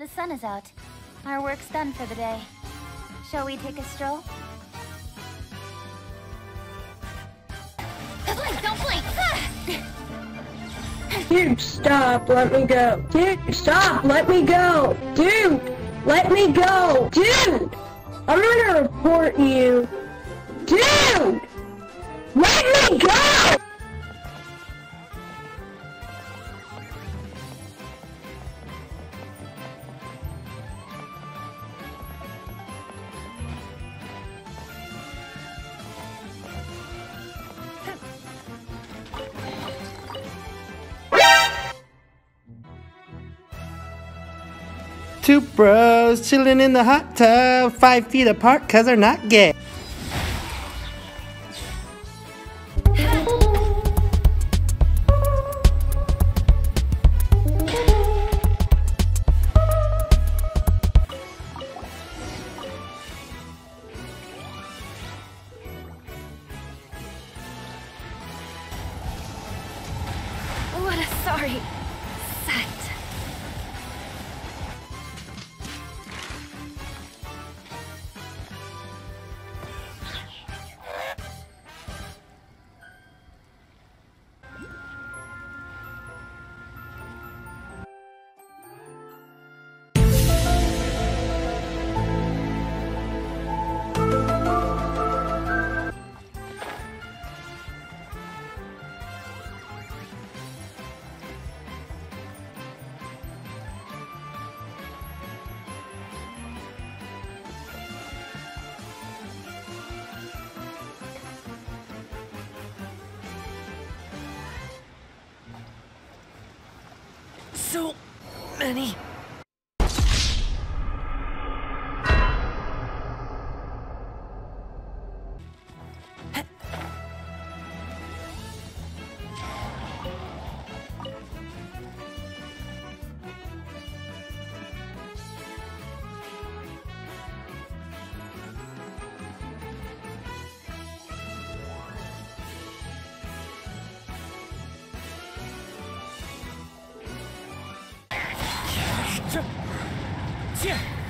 The sun is out. Our work's done for the day. Shall we take a stroll? Blink, don't blink! Dude, stop, let me go. Dude, stop, let me go. Dude, let me go. Dude, I'm gonna report you. Dude, let me go! Two bros chilling in the hot tub, 5 feet apart cause they're not gay. What a sorry sight. So many. Yeah.